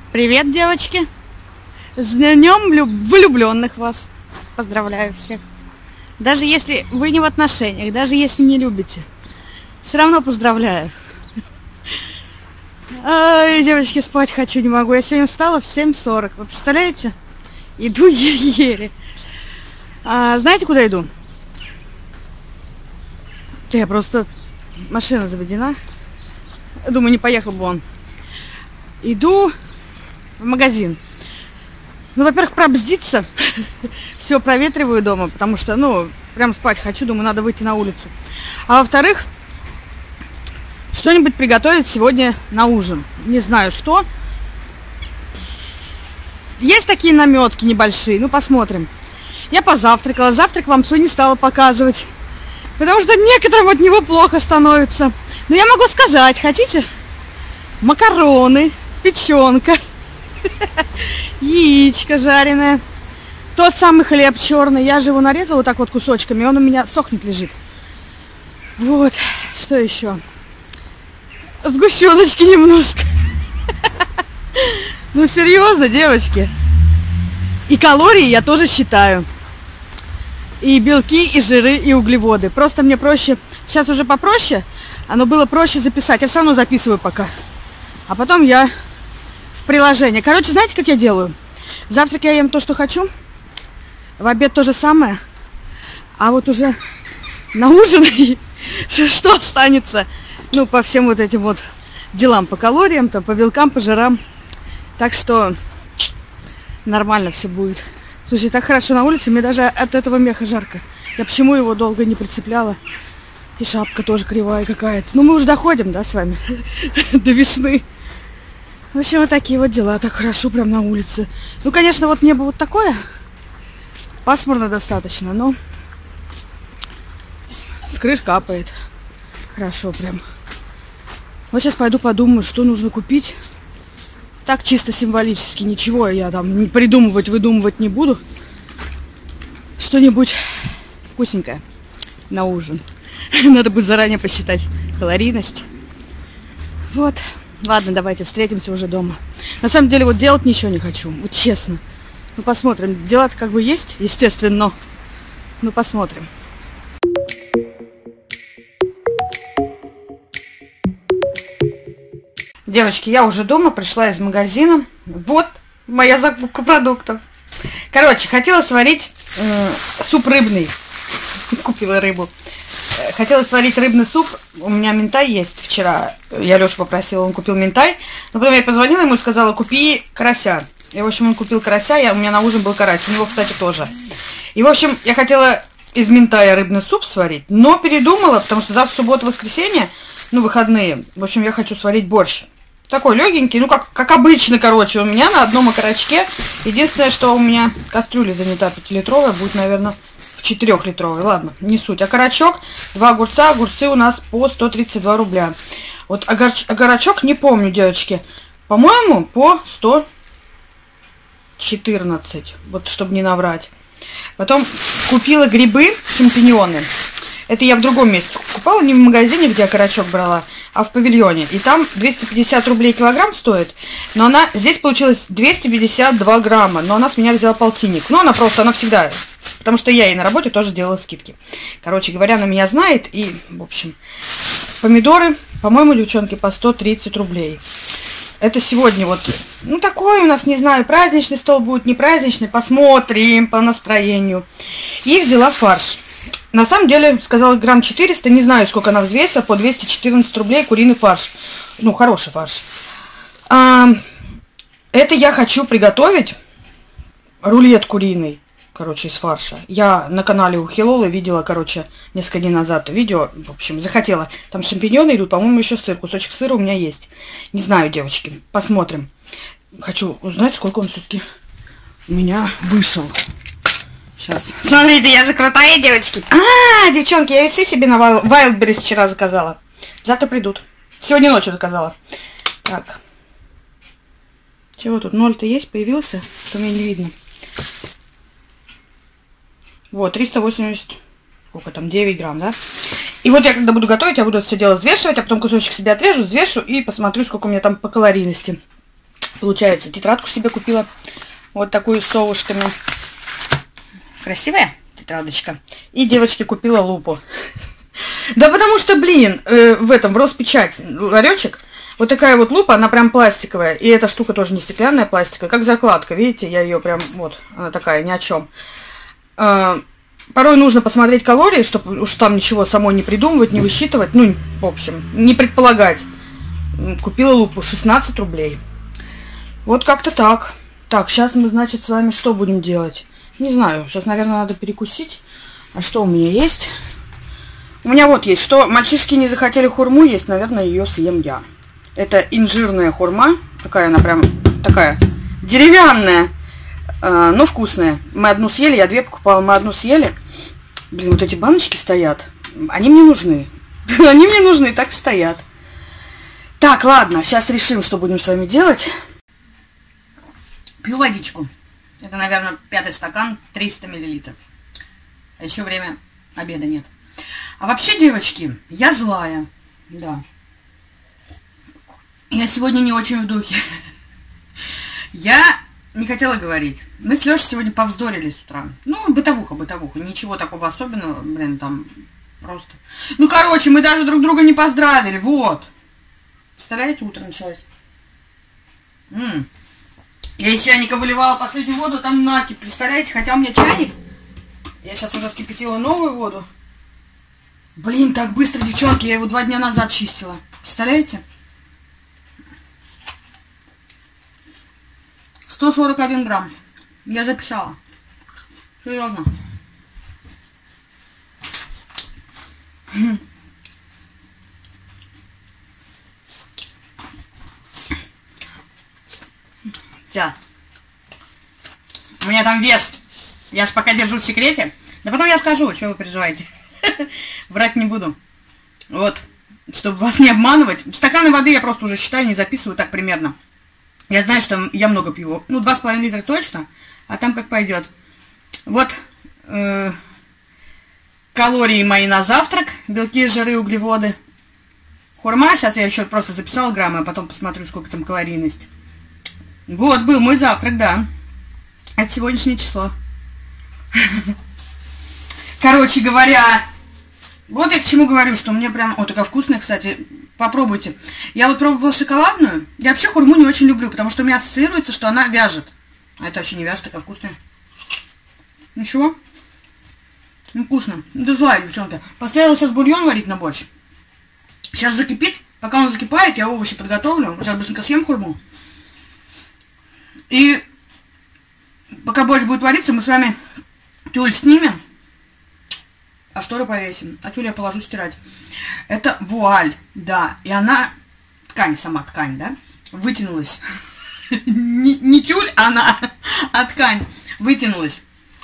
Привет, девочки! С днем влюбленных вас! Поздравляю всех! Даже если вы не в отношениях, даже если не любите, все равно поздравляю. Ай, девочки, спать хочу, не могу. Я сегодня встала в 7:40. Вы представляете? Иду еле-еле. Знаете, куда иду? Я просто... Машина заведена. Думаю, не поехал бы он. Иду в магазин. Ну, во-первых, пробздиться. Все проветриваю дома, потому что, прям спать хочу. Думаю, надо выйти на улицу. А во-вторых, что-нибудь приготовить сегодня на ужин. Не знаю, что. Есть такие наметки небольшие. Посмотрим. Я позавтракала. Завтрак вам все не стала показывать. Потому что некоторым от него плохо становится. Но я могу сказать, хотите? Макароны, печенка, яичко жареное, тот самый хлеб черный. Я же его нарезала вот так вот кусочками, он у меня сохнет, лежит. Вот, что еще? Сгущеночки немножко. Ну, серьезно, девочки. И калории я тоже считаю. И белки, и жиры, и углеводы. Просто мне проще, сейчас уже попроще, оно было проще записать. Я все равно записываю пока. А потом я в приложение. Короче, знаете, как я делаю? Завтрак я ем то, что хочу. В обед то же самое. А вот уже на ужин что останется? По всем вот этим вот делам. По калориям, по белкам, по жирам. Так что нормально все будет. Слушай, так хорошо на улице, мне даже от этого меха жарко. Я почему его долго не прицепляла? И шапка тоже кривая какая-то. Мы уже доходим, да, с вами? До весны. В общем, вот такие вот дела. Так хорошо прям на улице. Конечно, вот небо вот такое. Пасмурно достаточно, но с крыш капает. Хорошо прям. Вот сейчас пойду подумаю, что нужно купить. Так чисто символически, ничего я там придумывать, выдумывать не буду. Что-нибудь вкусненькое на ужин. Надо будет заранее посчитать калорийность. Вот. Ладно, давайте встретимся уже дома. На самом деле, вот делать ничего не хочу. Вот честно. Посмотрим. Дела-то как бы есть, естественно. Посмотрим. Девочки, я уже дома, пришла из магазина. Вот моя закупка продуктов. Короче, хотела сварить суп рыбный. Купила рыбу. Хотела сварить рыбный суп. У меня минтай есть вчера. Я Лешу попросила, он купил минтай. Но потом я позвонила ему и сказала, купи карася. И, в общем, он купил карася. У меня на ужин был карась. У него, кстати, тоже. И, в общем, я хотела из минтая рыбный суп сварить. Но передумала, потому что завтра суббота-воскресенье. выходные. В общем, я хочу сварить борщ. Такой легенький, как обычно, короче, у меня на одном окорочке. Единственное, что у меня кастрюля занята 5-литровая, будет, наверное, в 4-литровой. Ладно, не суть. Окорочок, 2 огурца, огурцы у нас по 132 рубля. Вот окорочок, не помню, девочки, по-моему, по 114, вот, чтобы не наврать. Потом купила грибы, шампиньоны. Это я в другом месте покупала, не в магазине, где окорочок брала, а в павильоне. И там 250 рублей килограмм стоит. Но она, здесь получилось 252 грамма. Но она с меня взяла полтинник. Но она всегда, потому что я ей на работе тоже делала скидки. Короче говоря, она меня знает. И, в общем, помидоры, по-моему, девчонки, по 130 рублей. Это сегодня вот, такой у нас, не знаю, праздничный стол будет, не праздничный. Посмотрим по настроению. И взяла фарш. На самом деле, сказала грамм 400, не знаю, сколько она взвесила, по 214 рублей куриный фарш. Хороший фарш. Это я хочу приготовить рулет куриный, из фарша. Я на канале у Хилолы видела, несколько дней назад видео, в общем, захотела. Там шампиньоны идут, по-моему, еще сыр, кусочек сыра у меня есть. Не знаю, девочки, посмотрим. Хочу узнать, сколько он все-таки у меня вышел. Сейчас. Смотрите, я же крутая, девочки. Девчонки, я весы себе на Wildberries вчера заказала. Завтра придут. Сегодня ночью заказала. Так. Чего тут? 0-то есть? Появился? Что мне не видно. Вот, 380. Сколько там? 9 грамм, да? И вот я когда буду готовить, я буду это все дело взвешивать, а потом кусочек себе отрежу, взвешу и посмотрю, сколько у меня там по калорийности. Получается, тетрадку себе купила. Вот такую с совушками. Красивая тетрадочка. И девочке купила лупу. Да потому что, блин, в Роспечать ларечек. Вот такая вот лупа, она прям пластиковая. И эта штука тоже не стеклянная, пластиковая. Как закладка, видите? Я ее прям, вот, она такая, ни о чем. Порой нужно посмотреть калории, чтобы уж там ничего самой не придумывать, не высчитывать. Ну, в общем, не предполагать. Купила лупу, 16 рублей. Вот как-то так. Так, сейчас мы, значит, с вами что будем делать? Не знаю, сейчас, наверное, надо перекусить. А что у меня есть? У меня вот есть, что мальчишки не захотели хурму есть, наверное, ее съем я. Это инжирная хурма. Такая она прям, такая деревянная, но вкусная. Мы одну съели, я две покупала, мы одну съели. Блин, вот эти баночки стоят. Они мне нужны. Они мне нужны, так стоят. Так, ладно, сейчас решим, что будем с вами делать. Пью водичку. Это, наверное, 5-й стакан, 300 мл. А еще время обеда нет. А вообще, девочки, я злая. Да. Я сегодня не очень в духе. Я не хотела говорить. Мы с Лешей сегодня повздорили с утра. Ну, бытовуха. Ничего такого особенного, блин, там просто. Ну, короче, мы даже друг друга не поздравили. Вот. Представляете, утро началось. Я из чайника выливала последнюю воду, там накипь. Представляете, хотя у меня чайник. Я сейчас уже вскипятила новую воду. Блин, так быстро, девчонки, я его 2 дня назад чистила. Представляете? 141 грамм. Я записала. Серьезно. Сейчас. У меня там вес. Я ж пока держу в секрете. Да потом я скажу, что вы переживаете. Врать не буду. Вот. Чтобы вас не обманывать. Стаканы воды я просто уже считаю, не записываю так примерно. Я знаю, что я много пью. Ну, 2,5 литра точно. А там как пойдет. Вот. Калории мои на завтрак. Белки, жиры, углеводы. Хурма. Сейчас я еще просто записала граммы, а потом посмотрю, сколько там калорийность. Вот, был мой завтрак, да. Это сегодняшнее число. Короче говоря, вот я к чему говорю, что мне прям... О, такая вкусная, кстати. Попробуйте. Я вот пробовала шоколадную. Я вообще хурму не очень люблю, потому что у меня ассоциируется, что она вяжет. А это вообще не вяжет, такая вкусная. Ничего? Ну, вкусно. Да злая, девчонка. Поставила сейчас бульон варить на борщ. Сейчас закипит. Пока он закипает, я овощи подготовлю. Сейчас быстренько съем хурму. И пока борщ будет вариться, мы с вами тюль снимем, а шторы повесим. А тюль я положу стирать. Это вуаль, да. И она, ткань, сама ткань, да, вытянулась. Не тюль, а ткань вытянулась.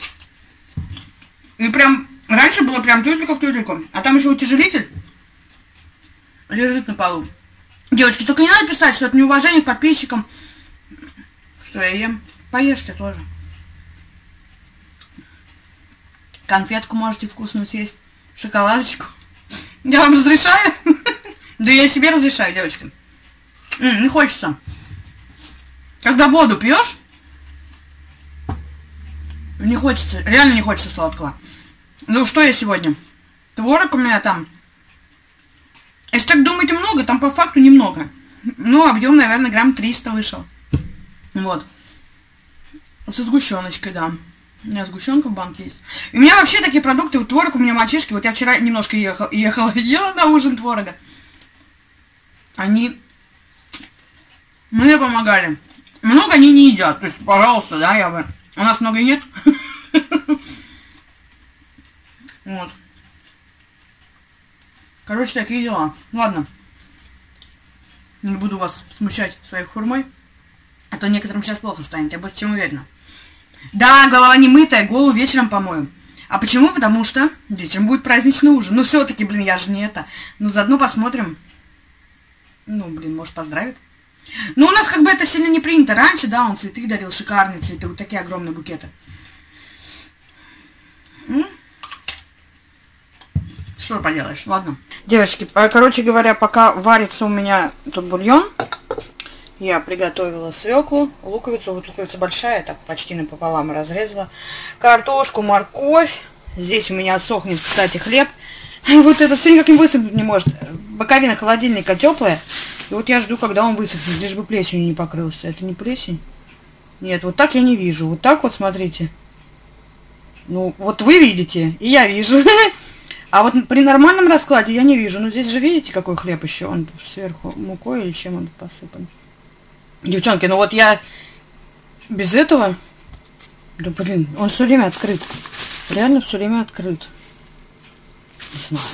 И прям, раньше было прям тюлька в тюльку. А там еще утяжелитель лежит на полу. Девочки, только не надо писать, что это неуважение к подписчикам. Что я ем. Поешьте тоже. Конфетку можете вкусную съесть. Шоколадочку. Я вам разрешаю? Да я себе разрешаю, девочки. Не хочется. Когда воду пьешь, не хочется, реально не хочется сладкого. Ну что я сегодня? Творог у меня там. Если так думаете много, там по факту немного. Ну, объем, наверное, грамм 300 вышел. Вот. Со сгущеночкой, да. У меня сгущенка в банке есть. И у меня вообще такие продукты, вот творог у меня мальчишки. Вот я вчера немножко ела на ужин творога. Они мне помогали. Много они не едят. То есть, пожалуйста, да, я бы... У нас много и нет. Вот. Короче, такие дела. Ладно. Не буду вас смущать своей хурмой. А то некоторым сейчас плохо станет, я больше чем уверена. Да, голова не мытая, голову вечером помою. А почему? Потому что вечером будет праздничный ужин. Ну, все-таки, блин, я же не это. Ну, заодно посмотрим. Ну, блин, может, поздравит. Ну, у нас как бы это сильно не принято. Раньше, да, он цветы дарил, шикарные цветы, вот такие огромные букеты. Что поделаешь, ладно. Девочки, короче говоря, пока варится у меня тут бульон, Я приготовила свеклу, луковицу. Вот луковица большая, так почти напополам разрезала. Картошку, морковь. Здесь у меня сохнет, кстати, хлеб. И вот это все никак не высохнуть не может. Боковина холодильника теплая. И вот я жду, когда он высохнет, лишь бы плесенью не покрылся. Это не плесень? Нет, вот так я не вижу. Вот так вот, смотрите. Ну, вот вы видите, и я вижу. А вот при нормальном раскладе я не вижу. Ну, здесь же видите, какой хлеб еще? Он сверху мукой или чем он посыпан? Девчонки, ну вот я без этого... Да, блин, он все время открыт. Реально все время открыт. Не знаю.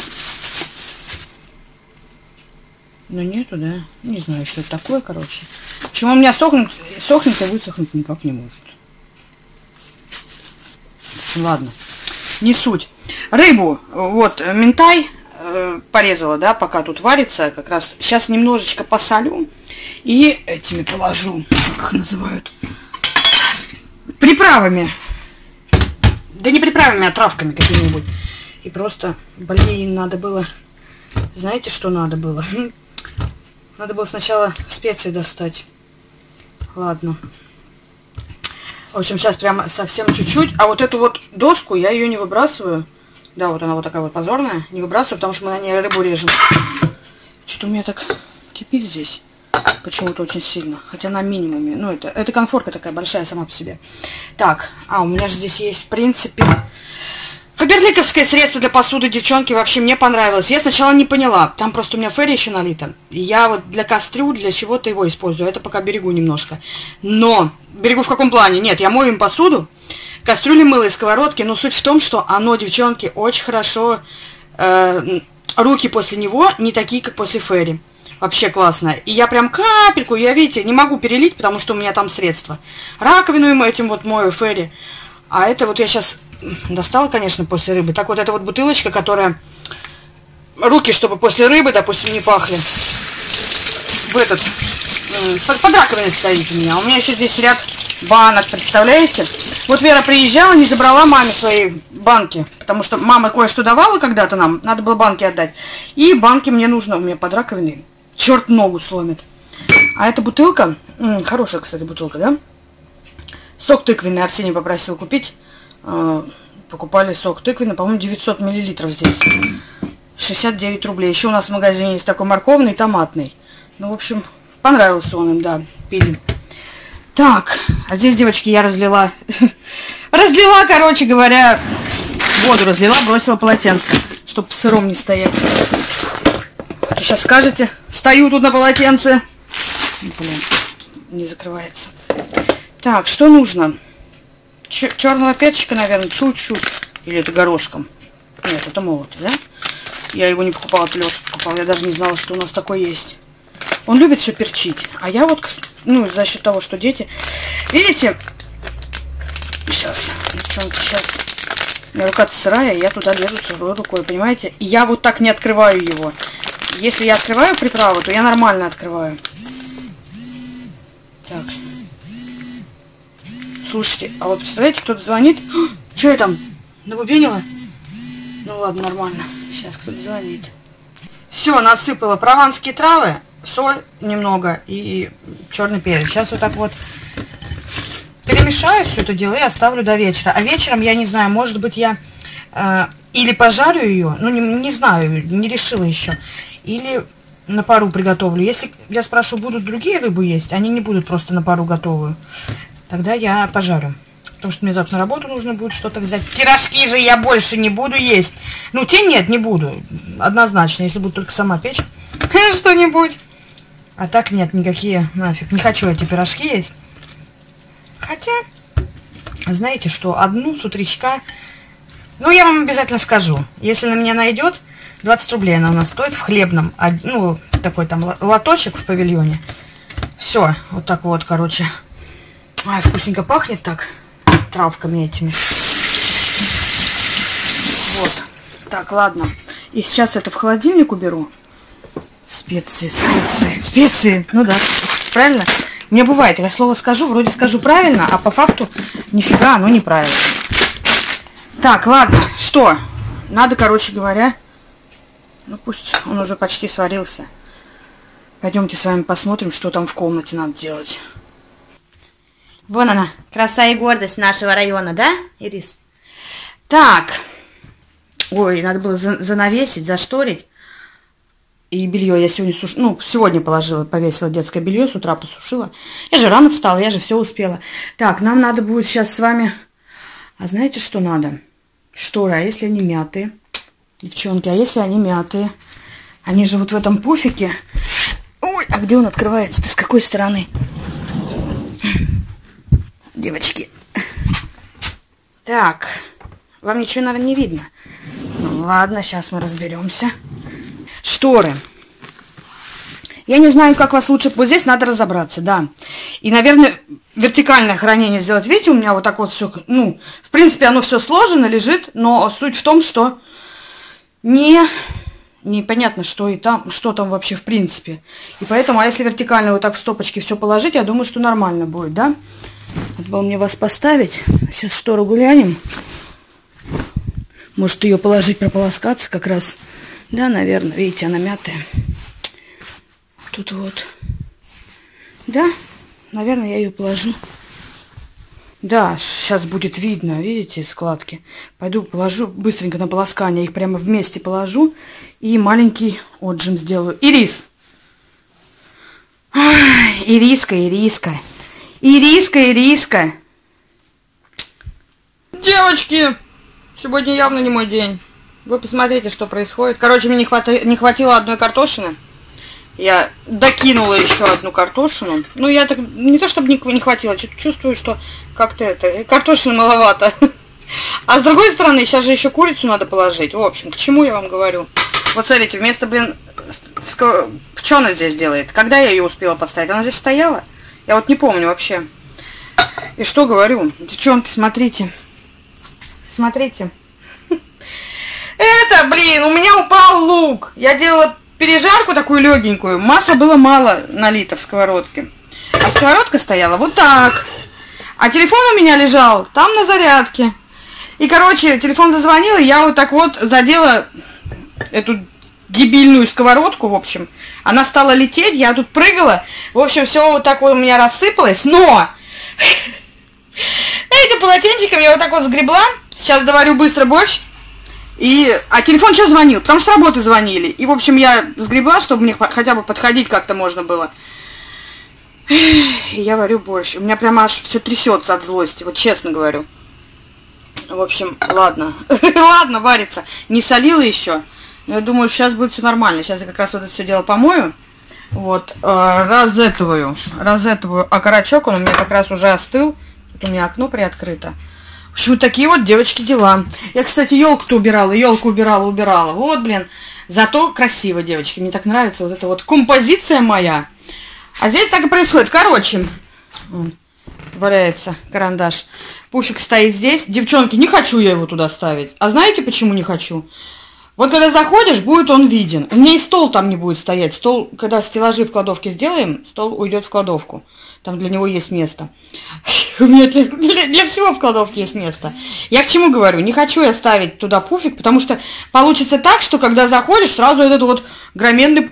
Ну, нету, да? Не знаю, что это такое, короче. Почему у меня сохнет и высохнуть никак не может. Ладно, не суть. Рыбу, вот, минтай порезала, да, пока тут варится, как раз. Сейчас немножечко посолю и этими положу, как их называют, приправами. Да не приправами, а травками какими-нибудь. И просто, блин, надо было, знаете, что надо было? Надо было сначала специи достать. Ладно. В общем, сейчас прямо совсем чуть-чуть. А вот эту вот доску, я ее не выбрасываю. Да, вот она вот такая вот позорная. Не выбрасываю, потому что мы на ней рыбу режем. Что-то у меня так кипит здесь. Почему-то очень сильно. Хотя на минимуме. Ну, это конфорка такая большая сама по себе. Так, у меня же здесь есть, в принципе... Фаберликовское средство для посуды, девчонки, вообще мне понравилось. Я сначала не поняла. Там просто у меня ферри еще налито. И я вот для кастрюль, для чего-то его использую. Это пока берегу немножко. Но, берегу в каком плане? Нет, я мою им посуду. Кастрюли, мыло и сковородки. Но суть в том, что оно, девчонки, очень хорошо... руки после него не такие, как после ферри. Вообще классно. И я прям капельку, я, видите, не могу перелить, потому что у меня там средства. Раковину им этим вот мою ферри. А это вот я сейчас... достала, конечно, после рыбы. Так вот, эта вот бутылочка, которая... Руки, чтобы после рыбы, допустим, не пахли. В этот... Под раковиной стоит у меня. У меня еще здесь ряд банок, представляете? Вот Вера приезжала, не забрала маме свои банки. Потому что мама кое-что давала когда-то нам. Надо было банки отдать. И банки мне нужно. У меня под раковиной. Черт ногу сломит. А эта бутылка... Хорошая, кстати, бутылка, да? Сок тыквенный Арсений попросил купить. Покупали сок тыквенный, по-моему, 900 миллилитров здесь. 69 рублей. Еще у нас в магазине есть такой морковный, томатный. Ну, в общем, понравился он им, да, пили. Так, а здесь, девочки, я разлила. Разлила, короче говоря, воду разлила, бросила полотенце, чтобы сыром не стоять. А то сейчас скажете, стою тут на полотенце. Блин, не закрывается. Так, что нужно? Черного перчика, наверное, чуть-чуть. Или это горошком? Нет, это молотый, да? Я его не покупала, это Леша покупал. Я даже не знала, что у нас такой есть. Он любит все перчить. А я вот, ну, за счет того, что дети... Видите? Сейчас, девчонки, сейчас. У меня рука-то сырая, я туда лезу сырой рукой, понимаете? И я вот так не открываю его. Если я открываю приправу, то я нормально открываю. Так. Слушайте, а вот представляете, кто-то звонит. Что я там? Набубенила? Ну ладно, нормально. Сейчас кто-то звонит. Все, насыпала прованские травы, соль немного и черный перец. Сейчас вот так вот перемешаю все это дело и оставлю до вечера. А вечером, я не знаю, может быть, я или пожарю ее, ну не знаю, не решила еще. Или на пару приготовлю. Если я спрошу, будут другие рыбу есть, они не будут просто на пару готовую. Тогда я пожарю. Потому что мне завтра на работу нужно будет что-то взять. Пирожки же я больше не буду есть. Ну, те нет, не буду. Однозначно, если буду только сама печь. Что-нибудь. А так нет, никакие нафиг. Не хочу эти пирожки есть. Хотя, знаете что, одну с утречка... Ну, я вам обязательно скажу. Если на меня найдет, 20 рублей она у нас стоит в хлебном. Ну, такой там лоточек в павильоне. Все, вот так вот, короче. Ай, вкусненько пахнет так, травками этими. Вот. Так, ладно. И сейчас это в холодильник уберу. Специи. Ну да, правильно? Мне бывает, я слово скажу, вроде скажу правильно, а по факту нифига оно неправильно. Так, ладно, что? Надо, короче говоря, ну пусть он уже почти сварился. Пойдемте с вами посмотрим, что там в комнате надо делать. Вон она, краса и гордость нашего района, да, Ирис? Так. Ой, надо было занавесить, зашторить. И белье я сегодня сушила, ну, сегодня положила, повесила детское белье, с утра посушила. Я же рано встала, я же все успела. Так, нам надо будет сейчас с вами... А знаете, что надо? Шторы, а если они мятые? Девчонки, а если они мятые? Они же вот в этом пуфике. Ой, а где он открывается-то? С какой стороны? Девочки. Так, вам ничего, наверное, не видно. Ну, ладно, сейчас мы разберемся. Шторы. Я не знаю, как вас лучше... Вот здесь надо разобраться, да. И, наверное, вертикальное хранение сделать. Видите, у меня вот так вот все... Ну, в принципе, оно все сложено, лежит. Но суть в том, что непонятно, что и там, что там вообще в принципе. И поэтому, а если вертикально вот так в стопочке все положить, я думаю, что нормально будет, да? Надо было мне вас поставить. Сейчас штору глянем. Может, ее положить, прополоскаться как раз. Да, наверное. Видите, она мятая. Тут вот. Да, наверное, я ее положу. Да, сейчас будет видно, видите, складки. Пойду положу быстренько на полоскание. Их прямо вместе положу. И маленький отжим сделаю. Ирис. Ай, Ириска. Девочки, сегодня явно не мой день. Вы посмотрите, что происходит. Короче, мне не хватило одной картошины. Я докинула еще одну картошину. Ну, я так, не то чтобы не хватило, чувствую, что как-то это, картошины маловато. А с другой стороны, сейчас же еще курицу надо положить. В общем, к чему я вам говорю? Вот смотрите, вместо, блин, что она здесь делает? Когда я ее успела поставить? Она здесь стояла? Я вот не помню вообще. И что говорю? Девчонки, смотрите. Смотрите. Это, блин, у меня упал лук. Я делала пережарку такую легенькую. Масла было мало налито в сковородке. А сковородка стояла вот так. А телефон у меня лежал там на зарядке. И, короче, телефон зазвонил, и я вот так вот задела эту дебильную сковородку, в общем. Она стала лететь, я тут прыгала. В общем, все вот так вот у меня рассыпалось. Но этим полотенчиком я вот так вот сгребла. Сейчас доварю быстро борщ. А телефон что звонил? Потому что с работы звонили. И, в общем, я сгребла, чтобы мне хотя бы подходить как-то можно было. И я варю борщ. У меня прямо аж все трясется от злости, вот честно говорю. В общем, ладно. Ладно, варится. Не солила еще. Но я думаю, сейчас будет все нормально. Сейчас я как раз вот это все дело помою. Вот. Розетовую окорочок. Он у меня как раз уже остыл. Тут у меня окно приоткрыто. В общем, такие вот, девочки, дела. Я, кстати, елку-то убирала. Вот, блин. Зато красиво, девочки. Мне так нравится вот эта вот композиция моя. А здесь так и происходит. Короче, валяется карандаш. Пуфик стоит здесь. Девчонки, не хочу я его туда ставить. А знаете, почему не хочу? Вот когда заходишь, будет он виден. У меня и стол там не будет стоять. Стол, когда стеллажи в кладовке сделаем, стол уйдет в кладовку. Там для него есть место. У меня для всего в кладовке есть место. Я к чему говорю? Не хочу я ставить туда пуфик, потому что получится так, что когда заходишь, сразу этот вот огроменный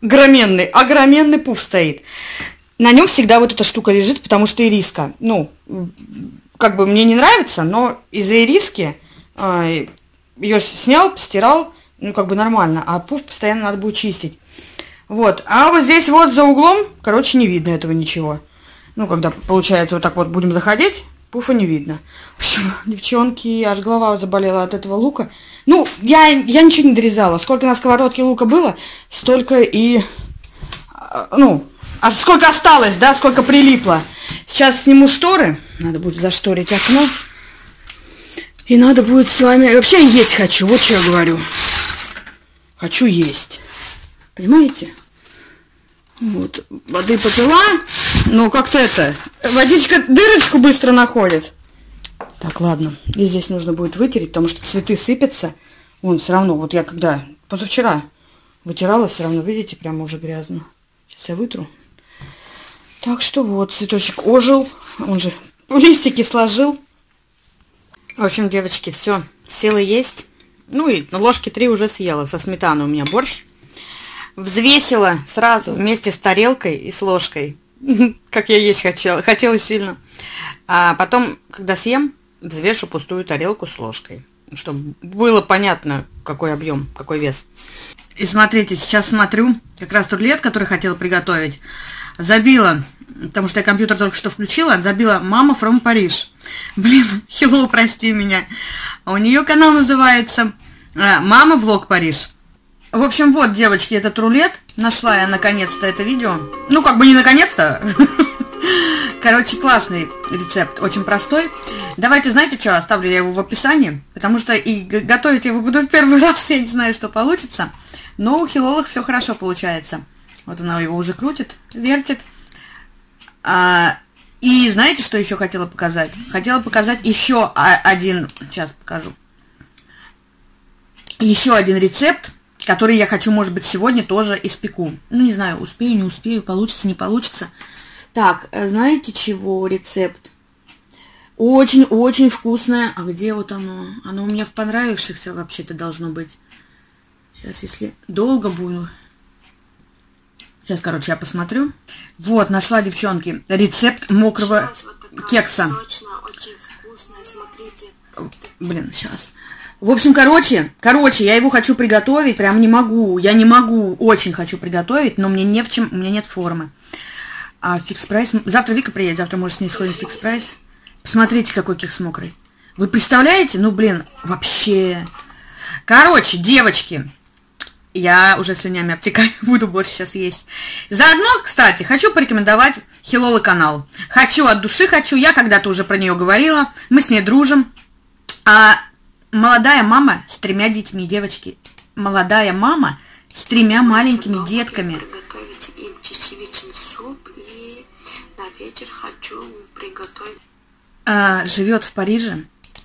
пуф стоит. На нем всегда вот эта штука лежит, потому что ириска. Ну, как бы мне не нравится, но из-за ириски ее снял, постирал, ну, как бы нормально. А пуф постоянно надо будет чистить. Вот. А вот здесь вот за углом, короче, не видно этого ничего. Ну, когда, получается, вот так вот будем заходить, пуфа не видно. В общем, девчонки, аж голова заболела от этого лука. Ну, я ничего не дорезала. Сколько на сковородке лука было, столько и... Ну, а сколько осталось, да, сколько прилипло. Сейчас сниму шторы. Надо будет зашторить окно. И надо будет с вами... Вообще есть хочу, вот что я говорю. Хочу есть. Понимаете? Вот, воды попила. Ну, как-то это... Водичка дырочку быстро находит. Так, ладно. И здесь нужно будет вытереть, потому что цветы сыпятся. Вон, все равно, вот я когда... Позавчера вытирала, все равно, видите, прямо уже грязно. Сейчас я вытру. Так что вот, цветочек ожил. Он же листики сложил. В общем, девочки, все. Силы есть. Ну и на ложки 3 уже съела. Со сметаной у меня борщ. взвесила сразу вместе с тарелкой и с ложкой. Как я есть хотела. Хотела сильно. А потом, когда съем, взвешу пустую тарелку с ложкой. Чтобы было понятно, какой объем, какой вес. И смотрите, сейчас смотрю, как раз рулет, который хотела приготовить, забила, потому что я компьютер только что включила, забила «Мама from Paris». Блин, hello, прости меня. А у нее канал называется «Мама влог Париж». В общем, вот, девочки, этот рулет. Нашла я наконец-то это видео. Ну, как бы не наконец-то. Короче, классный рецепт, очень простой. Давайте, знаете что, оставлю я его в описании, потому что и готовить я его буду в первый раз, я не знаю, что получится. Но у Хилолог все хорошо получается. Вот она его уже крутит, вертит. И знаете, что еще хотела показать? Хотела показать еще один, сейчас покажу. Еще один рецепт, который я хочу, может быть, сегодня тоже испеку. Ну, не знаю, успею, не успею, получится, не получится. Так, знаете чего рецепт? Очень-очень вкусное. А где вот оно? Оно у меня в понравившихся вообще-то должно быть. Сейчас, если долго буду. Сейчас, короче, я посмотрю. Вот, нашла, девчонки, рецепт мокрого кекса. Сочная, очень вкусная, смотрите. Блин, сейчас. В общем, короче, я его хочу приготовить, прям не могу. Я не могу, очень хочу приготовить, но мне не в чем, у меня нет формы. А фикс прайс... Завтра Вика приедет, завтра, может, с ней сходим в фикс прайс. Посмотрите, какой кекс мокрый. Вы представляете? Ну, блин, вообще... Короче, девочки, я уже слюнями обтекаю, буду больше сейчас есть. Заодно, кстати, хочу порекомендовать Хилолы канал. Хочу от души, хочу. Я когда-то уже про нее говорила. Мы с ней дружим. Молодая мама с 3 детьми, девочки. Молодая мама с 3 маленькими детками. Приготовить им чечевичный суп, и на вечер хочу приготовить. Живет в Париже.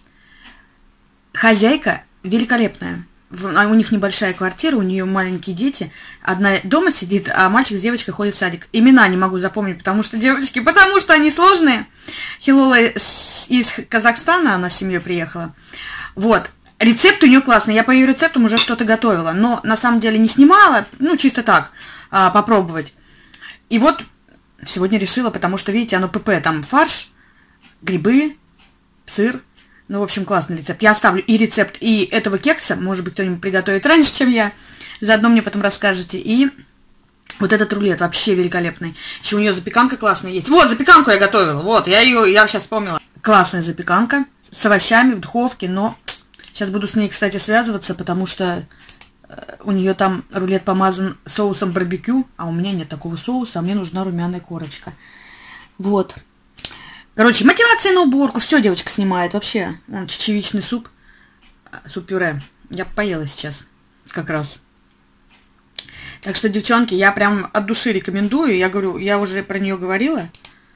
Хозяйка великолепная. У них небольшая квартира, у нее маленькие дети. Одна дома сидит, а мальчик с девочкой ходит в садик. Имена не могу запомнить, потому что девочки, потому что они сложные. Хилола из Казахстана, она с семьей приехала. Вот. Рецепт у нее классный. Я по ее рецептам уже что-то готовила, но на самом деле не снимала, ну, чисто так, попробовать. И вот сегодня решила, потому что, видите, оно ПП, там фарш, грибы, сыр. Ну, в общем, классный рецепт. Я оставлю и рецепт, и этого кекса. Может быть, кто-нибудь приготовит раньше, чем я. Заодно мне потом расскажете. И вот этот рулет вообще великолепный. Еще у нее запеканка классная есть. Вот, запеканку я готовила. Вот, я сейчас вспомнила. Классная запеканка с овощами в духовке, но сейчас буду с ней, кстати, связываться, потому что у нее там рулет помазан соусом барбекю, а у меня нет такого соуса, а мне нужна румяная корочка. Вот. Короче, мотивация на уборку. Все, девочка снимает вообще. Вон, чечевичный суп. Суп-пюре. Я поела сейчас. Как раз. Так что, девчонки, я прям от души рекомендую. Я говорю, я уже про нее говорила.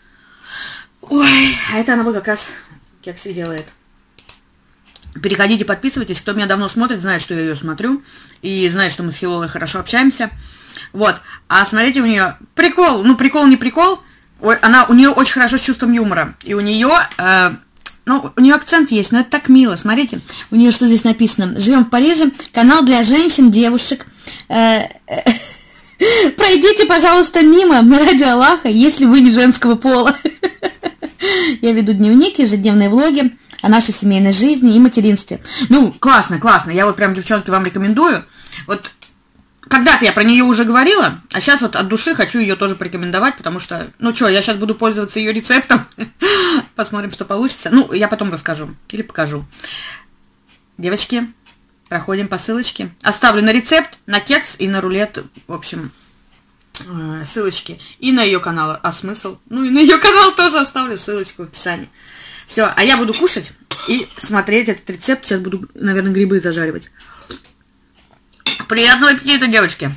Ой, а это она вот как раз кексы делает. Переходите, подписывайтесь. Кто меня давно смотрит, знает, что я ее смотрю. И знает, что мы с Хилолой хорошо общаемся. Вот. А смотрите, у нее прикол. Ну, прикол не прикол. У нее очень хорошо с чувством юмора. И у нее, у нее акцент есть, но это так мило. Смотрите, у нее что здесь написано. Живем в Париже, канал для женщин, девушек. Пройдите, пожалуйста, мимо ради Аллаха, если вы не женского пола. Я веду дневник, ежедневные влоги о нашей семейной жизни и материнстве. Ну, классно, классно. Я вот прям, девчонки, вам рекомендую. Вот когда-то я про нее уже говорила, а сейчас вот от души хочу ее тоже порекомендовать, потому что, ну что, я сейчас буду пользоваться ее рецептом. Посмотрим, что получится. Ну, я потом расскажу или покажу. Девочки, проходим по ссылочке. Оставлю на рецепт, на кекс и на рулет, в общем, ссылочки. И на ее канал. А смысл? Ну, и на ее канал тоже оставлю ссылочку в описании. Все, а я буду кушать и смотреть этот рецепт. Сейчас буду, наверное, грибы зажаривать. Приятного аппетита, девочки!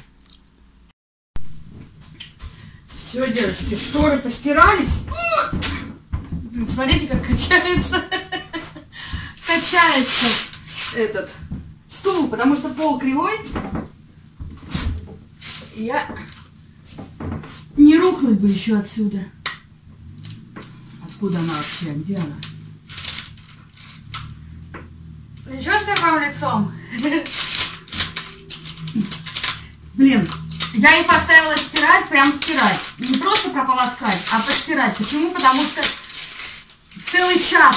Все, девочки, шторы постирались. Смотрите, как качается. Качается этот стул, потому что пол кривой. Я не рухнуть бы еще отсюда. Откуда она вообще? Где она? Ничего, что я вам лицом? Блин, Я их поставила стирать, прям стирать. Не просто прополоскать, а постирать. Почему? Потому что целый час,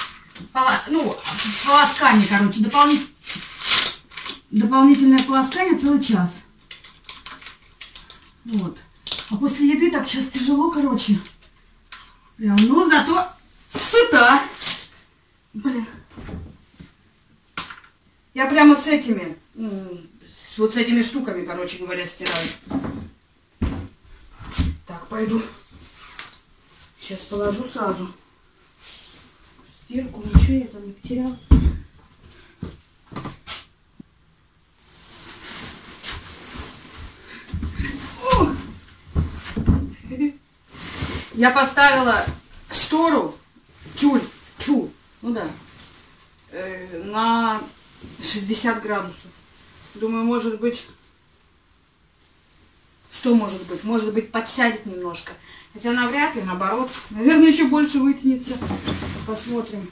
полоскание, короче, дополнительное полоскание целый час. Вот. А после еды так сейчас тяжело, короче. Прям, ну, зато сыта. Блин. Я прямо с этими, вот с этими штуками, короче говоря, стираю. Так, пойду. Сейчас положу сразу. Стирку, ничего я там не потеряла. Я поставила штору, тюль, ну да, на 60 градусов. Думаю, может быть, что может быть? Может быть, подсядет немножко. Хотя навряд ли, наоборот. Наверное, еще больше вытянется. Посмотрим.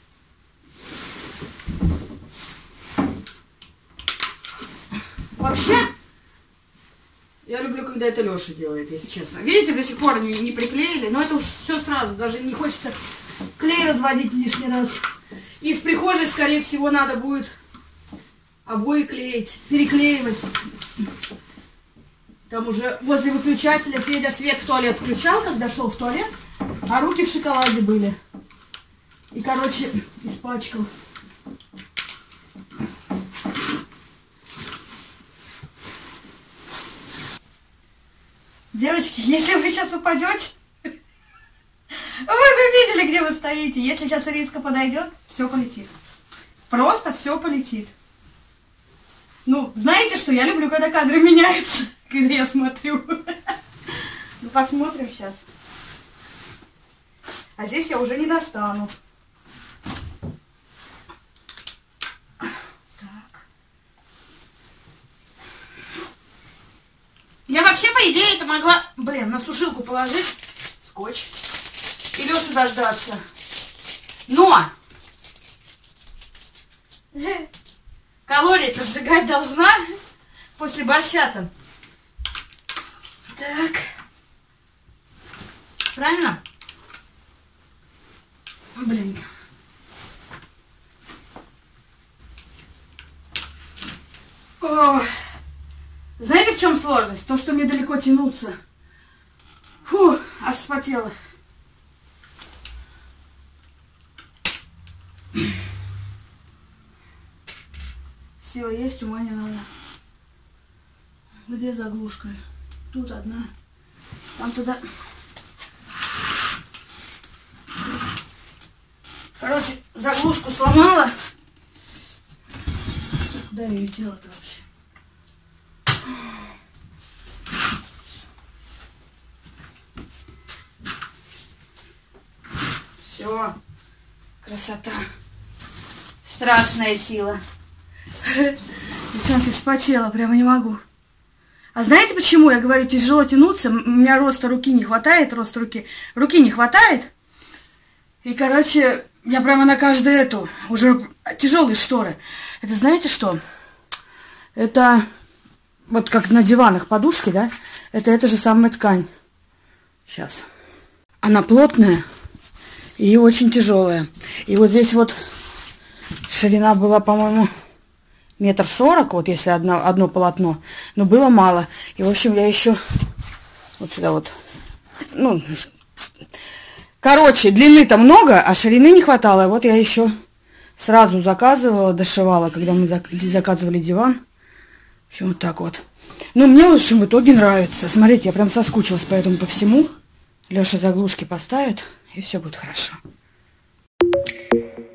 Вообще, я люблю, когда это Леша делает, если честно. Видите, до сих пор не приклеили, но это уж все сразу. Даже не хочется клей разводить лишний раз. И в прихожей, скорее всего, надо будет обои клеить, переклеивать. Там уже возле выключателя Федя свет в туалет включал, когда шел в туалет, а руки в шоколаде были. И, короче, испачкал. Девочки, если вы сейчас упадете, вы видели, где вы стоите. Если сейчас Ириска подойдет, все полетит. Просто все полетит. Ну, знаете что, я люблю, когда кадры меняются, когда я смотрю. Ну, посмотрим сейчас. А здесь я уже не достану. Так. Я вообще, по идее, это могла, на сушилку положить скотч и Лешу дождаться. Но калории-то сжигать должна после борща-то. Так. Правильно? Блин. О. Знаете, в чем сложность? То, что мне далеко тянуться. Фу, аж вспотела. Сила есть, ума не надо. Где заглушка? Тут одна. Там туда. Короче, заглушку сломала. Куда ее делать вообще? Все. Красота. Страшная сила. Девчонки, вспотела, прямо не могу. А знаете, почему я говорю, тяжело тянуться? У меня роста руки не хватает, руки не хватает. И, короче, я прямо на каждую эту, уже тяжелые шторы. Это знаете что? Это вот как на диванах подушки, да? Это же самая ткань. Сейчас. Она плотная и очень тяжелая. И вот здесь вот ширина была, по-моему, 1,40 м, вот если одно полотно, но было мало. И, в общем, я еще вот сюда вот, ну, короче, длины-то много, а ширины не хватало. Вот я еще сразу заказывала, дошивала, когда мы заказывали диван. В общем, вот так вот. Ну, мне, в общем, в итоге нравится. Смотрите, я прям соскучилась по этому, по всему. Леша заглушки поставит, и все будет хорошо.